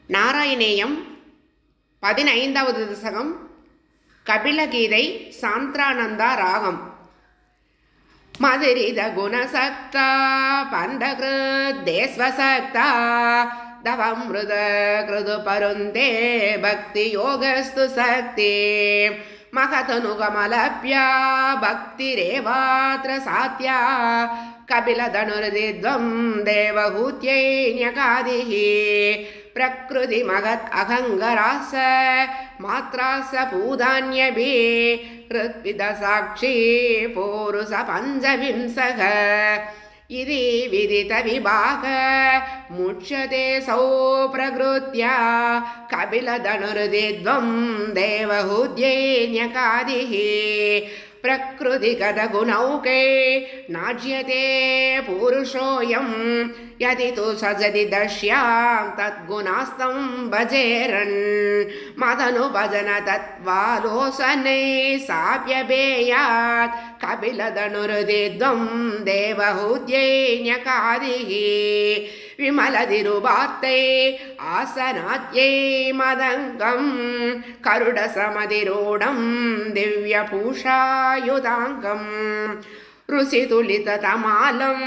நாராயணேயம் 15வது தசகம் கபிலகீதை சாந்திரானந்தா ராகம். மதுரித குணசக்தா பந்தகிருத் தேஸ்வசக்தா தவம்ருத கிருது பருந்தே பக்தி யோகஸ்து சக்தி மகதனுகமலப்யா பக்திரேவாத்ர சாத்யா கபிலதனுர்தித்வம் தேவஹூத்யை ஞகாதிஹி प्रकृति महत् अहंगरास मात्रास पूदान्यभि ऋत्विद साक्षी पौरुष पंचविंशः इति विदित विभाग मुच्यते सौ प्रकृत्या कपिलधनुर्दिद्वं देवहूत्यै न्यकादिः प्रकृतिगतगुणौके नाज्यते पुरुषोऽयं यदि तु सजति दश्यां तद्गुणास्तं भजेरन् मदनुभजन तत्त्वालोचने साप्यभेयात् कपिलधनुर्दिद्वं देवहूत्यै न्यकादिः विमलधिरुभार्ते आसनात्यै मदङ्गं करुडसमधिरूढं दिव्यपूषायुधाङ्गं ऋषितुलिततमालं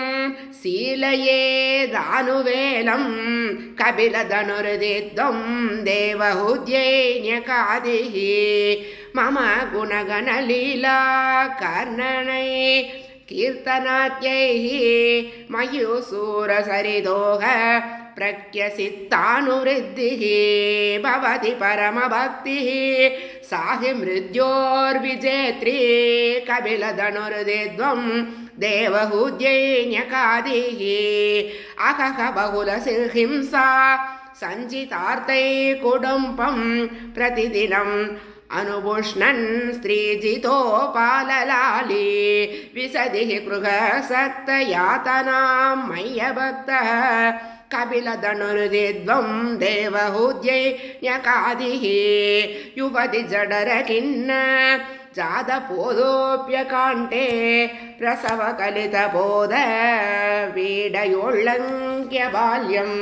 शीलयेदानुवेलं कपिलधनुर्दिद्वं देवहूत्यै न्यकादिः मम गुणगणलीला कर्णनै कीर्तनाद्यैः मयूसूरसरिदोह प्रख्यसित्तानुवृद्धिः भवति परमभक्तिः साहि मृत्योर्विजेत्री कपिलधनुर्दिद्वं देवहूत्यै न्यकादिः अकः बहुलहिंसा सञ्चितार्थे कुडुम्बं प्रतिदिनम् अनुपुष्णन् स्त्रीजितोपाललाली विशदिः गृहसक्तयातनां मय्यभक्तः कपिलधनुर्दिद्वं देवहूत्यै न्यकादिः युवति जडरखिन्न जातपोदोऽप्यकाण्ठे प्रसवकलितपोद पीडयोल्लङ्घ्य बाल्यम्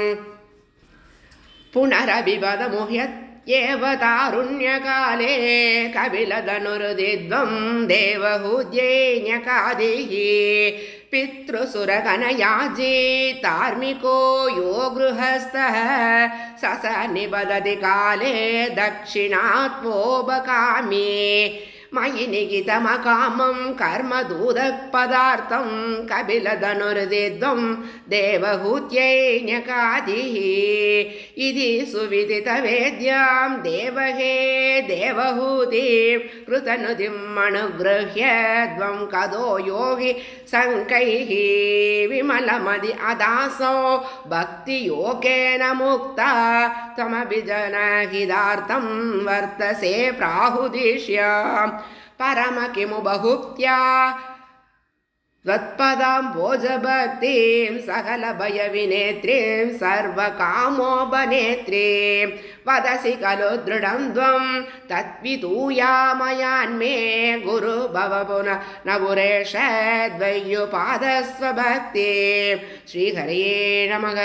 पुनरभिवदमुह्यत् एव तारुण्यकाले कपिलधनुर्दिद्वं देवहूत्यै न्यकादिः पितृसुरगणयाजी धार्मिको यो गृहस्थः सस निबदति काले दक्षिणात्वोपकामी मयि निगितमकामं कर्मदूदपदार्थं कपिलधनुर्दिद्वं देवहूत्यै न्यकादिः इति सुविदितवेद्यां देवहे देवहूतिं कृतनुतिम् अनुगृह्य द्वं कदो योगी शङ्कैः विमलमदि अदासो भक्तियोगेन मुक्ता त्वमभिजनहितार्थं वर्तसे प्राहुदिष्याम् परम किमु बहुक्त्या त्वत्पदां भोजभक्तिं सकलभयविनेत्रीं सर्वकामोपनेत्रीं वदसि खलु दृढं त्वं तद्विधूयामयान्मे गुरु भव पुनः न पुरेश द्वय्युपादस्वभक्ति श्रीहरये नमः.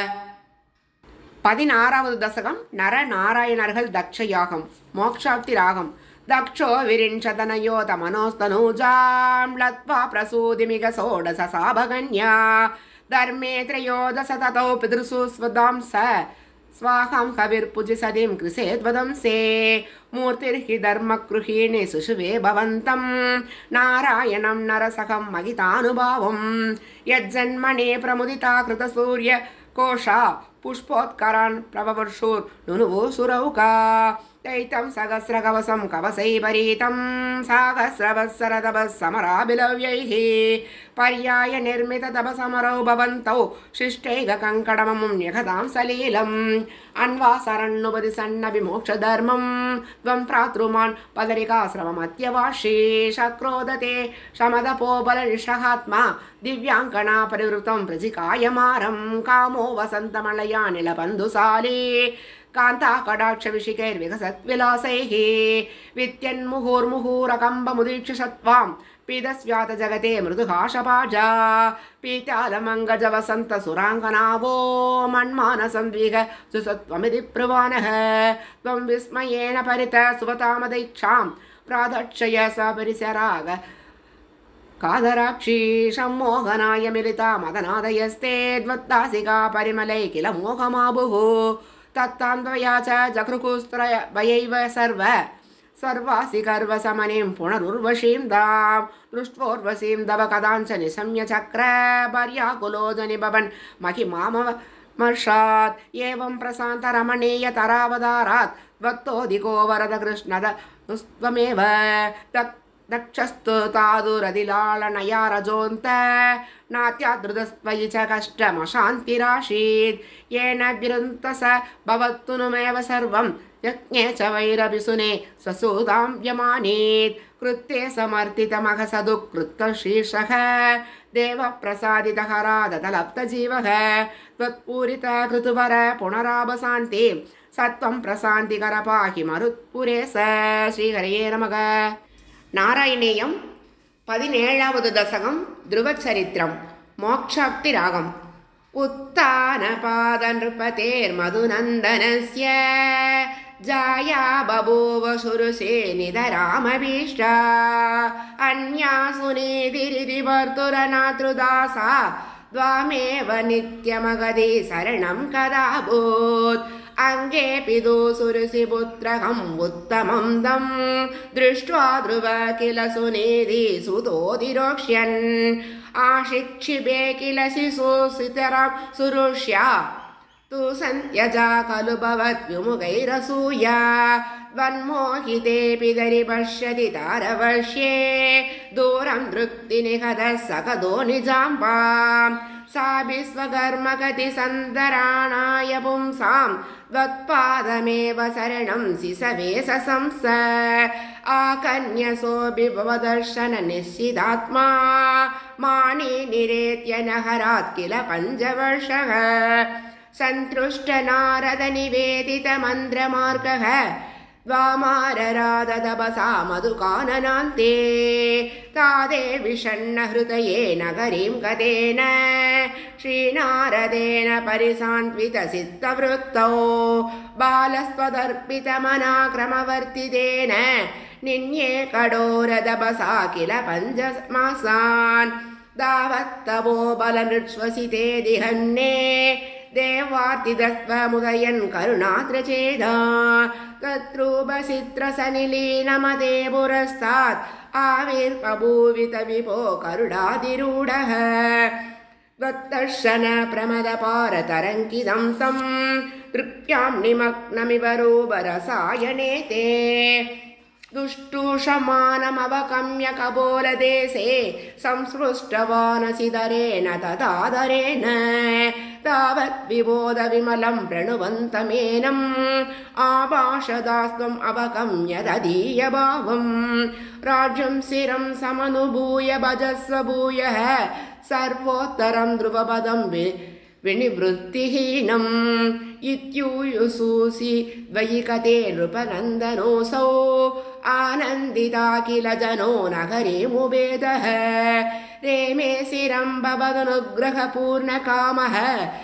16வது தசகம் நரநாராயணர்கள் தக்ஷ யாகம் மோக்ஷாப்தி ராகம். दक्षो विरिंशतनयोत मनोस्तनूजां लत्वा प्रसूतिमिग षोडश साभगन्या धर्मे त्रयोदश ततो पितृसु स्वदांस स्वाहं हविर्पुजि सदीं कृसेद्वदंसे मूर्तिर्हि धर्मगृहिणी सुषुवे भवन्तं नारायणं नरसखं महितानुभावं यज्जन्मने प्रमुदिता कृतसूर्य कोशा पुष्पोत्करान् प्रववर्षुर् नुनुवो सुरौका दैतं सहस्रकवसं कवसैपरीतं सहस्रवत्सरतपस्समराभिलव्यैः पर्याय निर्मिततपसमरौ भवन्तौ शिष्टैककङ्कणममुं न्यखतां सलीलम् अन्वासरन्नुपदिसन्नविमोक्षधर्मं त्वं प्रातृमान् पदरिकाश्रममत्यवाशी शक्रोदते शमदपोबलनिषहात्मा दिव्याङ्कणा परिवृतं प्रजिकायमारं कामो वसन्तमलया निलबन्धुशाली कान्ता कटाक्षविशिकैर्विकसद्विलासैः वित्यन्मुहुर्मुहुरकम्बमुदीक्ष्य पीतस्व्यात जगते मृदुहाशपाजा पीतालमङ्गजवसन्तसुराङ्गनावो मन्मानसंद्विग सुसत्वमिति प्रवानः त्वं विस्मयेन परित सुवतामदैक्षां प्रादक्षय सपरिसराग कादराक्षी सम्मोहनाय मिलिता मदनादयस्ते द्वत्तासिका परिमलै किल मोहमाबुः तत्तान्द्वया च जघृकुस्त्रयैव सर्वासि गर्वसमनीं पुनरुर्वशीं दां दृष्ट्वोर्वशीं दव कदाञ्च निशम्य चक्र पर्याकुलोजनि भवन् महिमामर्षात् एवं प्रशान्तरमणीयतरावतारात् त्वत्तोदिको वरद कृष्णद त्वमेव दक्षस्तु तादुरदिलालनया रजोऽन्त नात्यादृतस्त्वयि च कष्टमशान्तिराशीत् येन विरुन्तस भवत्तु नुमेव सर्वं यज्ञे च वैरभिसुने स्वसूतां व्यमानीत् कृत्ये समर्थितमघसदुकृत्तशीर्षः देवप्रसादितहरादतलप्तजीवः त्वत्पूरिता कृतुवर पुनरावसान्ति सत्वं प्रशान्तिकर पाहि मरुत्पुरे स श्रीहरये नमः नारायणीयं 17வது दशकं ध्रुवचरित्रं मोक्षाप्ति रागम् उत्तानपादनृपतेर्मधुनन्दनस्य जाया बभूव शुरुषे निधरामभीष्टा अन्यासु नेदिरिवर्तुरनातृदासा द्वामेव नित्यमगदे शरणं कदा भूत् अंगेऽपि दोसुरुषि पुत्रकम् उत्तमं दं दृष्ट्वा ध्रुव किल सुनेदि सुतोदिरोक्ष्यन् आशिक्षिपे किल शिशुसितरां सुरुष्या तु सन्त्यजा खलु भवद्विमुखैरसूया वन्मोहितेऽपि दरिपश्यति तारवर्ष्ये दूरं दृक्तिनिहतः सकदो निजाम्बां सापि स्वकर्मगति सन्दराणाय पुंसां त्वत्पादमेव शरणं शिशवे सशंस आकन्यसोऽपि भवदर्शन निश्चिदात्मा मानि निरेत्य नहरात् किल पञ्चवर्षः सन्तुष्ट नारद निवेदित मन्त्रमार्गः द्वामाररादतपसा मधुकाननान्ते तादे विषण्ण हृदये नगरीं गतेन श्रीनारदेन परिसान्त्वित सिद्धवृत्तौ बालस्त्वदर्पितमनाक्रमवर्तितेन निन्ये कडोरदपसा किल पञ्चमासान् दावत्तवो बलनृश्वसिते दिहन्ने देवार्तिदस्त्वमुदयन् करुणाद्रचेदा तत्रूपचित्रसनिलीनमदे पुरस्तात् आविर्बभूवित विभो करुणाधिरूढः त्वद्दर्शन प्रमदपारतरङ्कितं तं तृप्त्यां निमग्नमिव रूपरसायने ते दुष्टुषमानमवकम्य कपोलदेशे संस्पृष्टवानसिधरेण तदादरेण तावद्विबोध विमलं प्रणुवन्तमेनम् आभाषदास्त्वम् अवकम्य ददीयभावं राज्यं शिरं समनुभूय भजस्व भूयः सर्वोत्तरं ध्रुवपदं विनिवृत्तिहीनम् इत्यूयुषूषि द्वयिकते नृपनन्दनोऽसौ आनन्दिता किल जनो नगरीमुभेदः रेमे शिरं भवदनुग्रहपूर्णकामः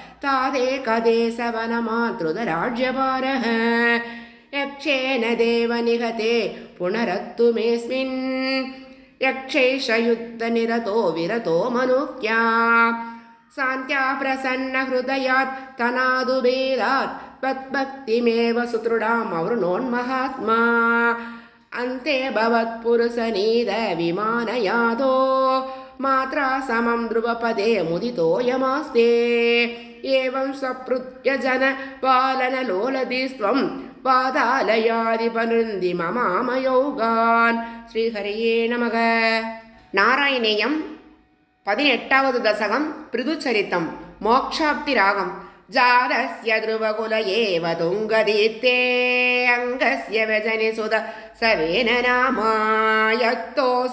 तादेकदेशवनमातृतराज्यभारः यक्षेण देवनिहते पुनरत्तु मेऽस्मिन् यक्षैष युद्धनिरतो विरतो मनुक्या शान्त्या प्रसन्न हृदयात् तनादुभेदात् त्वद्भक्तिमेव सुदृढामवृणोन्महात्मा अन्ते भवत्पुरुषनीद विमानयातो मात्रा समं ध्रुवपदे मुदितोऽयमास्ते एवं सपृत्य जन पालनलोलधिस्त्वं पादालयादिपनृन्दि ममामयोगान् श्रीहरये नमः नारायणीयं 18வது दशकं पृथुचरितं मोक्षाप्ति रागं जातस्य ध्रुवकुल एव तुङ्गदीप्ते अङ्गस्य व्यजनि सुत सवेन नाम यत्तोष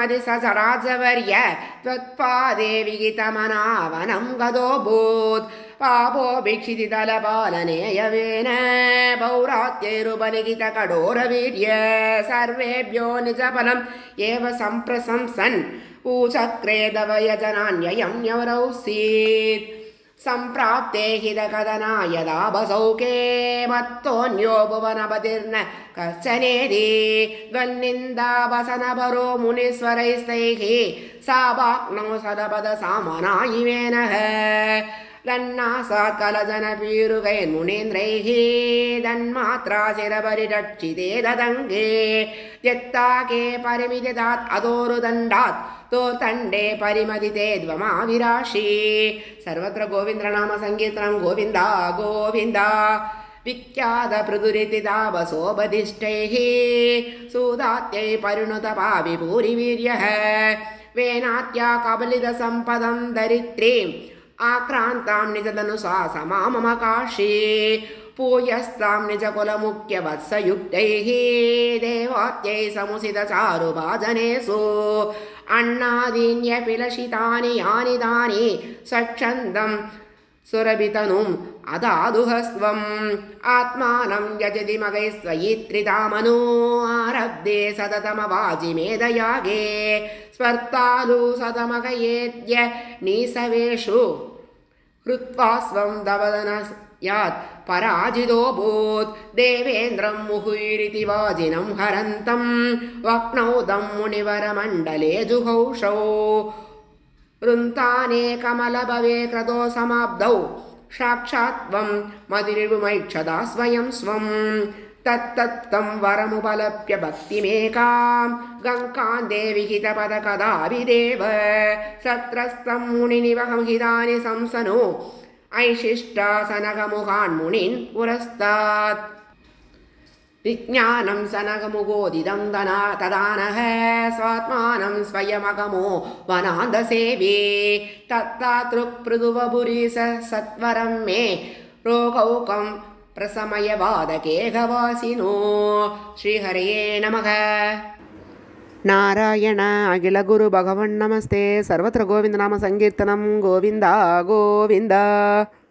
व्यदितमधिसराजवर्य त्वत्पादे विहितमनावनं गतोऽभूत् पापो भिक्षितितलपालनेयवेन पौरात्यैरुपलिखितकठोरवीर्य सर्वेभ्यो निजफलम् एव सम्प्रशंसन् ऊचक्रे दवयजनान्ययं न्यवरौसीत् सम्प्राप्ते हितकथना यदा बसौके मत्तोऽन्यो भुवनपतिर्न कश्चनेति द्वन्निन्दावसनपरो मुनीश्वरैस्तैः सावाक्नौ सदपदसामनायिवेनः लन्नासात् कलजनपीरुकैर्मुनीन्द्रैः तन्मात्रा शिरपरिरक्षिते ददङ्गे त्यक्ताके परिमितितात् अदोरुदण्डात् तोर्तण्डे परिमदिते द्वमाविराशि सर्वत्र गोविन्दनाम संकीर्तनं गोविन्द गोविन्द विख्यातपृथुरिति तापसोपदिष्टैः सूदात्यै परिणुतपाविभूरिवीर्यः वेनात्या कबलितसम्पदं दरित्रीम् आक्रान्तां निजतनुसा समाममकाशी पूयस्तां निजकुलमुख्यवत्सयुक्तैः देवात्यै समुसितचारुभाजनेषु अण्णादीन्यपि लशितानि यानि तानि सक्षन्दं सुरभितनुम् अदादुहस्त्वम् आत्मानं यजति मगैस्त्वयित्रितामनु आरब्धे सततमवाजिमेधयागे स्वर्तालु सतमगयेद्य नीसवेषु कृत्वा स्वं दवदनयात् पराजितोऽभूत् देवेन्द्रं मुहुरिति वाजिनं हरन्तं वक्नौदं मुनिवरमण्डले जुहौषौ वृन्ताने कमलभवे क्रतो समाब्धौ साक्षात् त्वं मदिरिवुमैक्षदा स्वयं स्वं तत्तत्तं वरमुपलभ्य भक्तिमेकां गङ्कां देवि हितपदकदाभिदेव सत्रस्तं मुनिनिवहं हितानि संसनो ऐशिष्टासनकमुखान् मुनीन् पुरस्तात् विज्ञानं सनकमुगोदिदं तदानः स्वात्मानं स्वयमगमो वनान्दसेवे तत्तातृक्पृदुवपुरी सत्वरं मे रोगौकं प्रसमयवादकेघवासिनो श्रीहरये नमः नारायण अखिल गुरु भगवन् नमस्ते सर्वत्र गोविन्दनाम संकीर्तनं गोविन्द गोविन्द।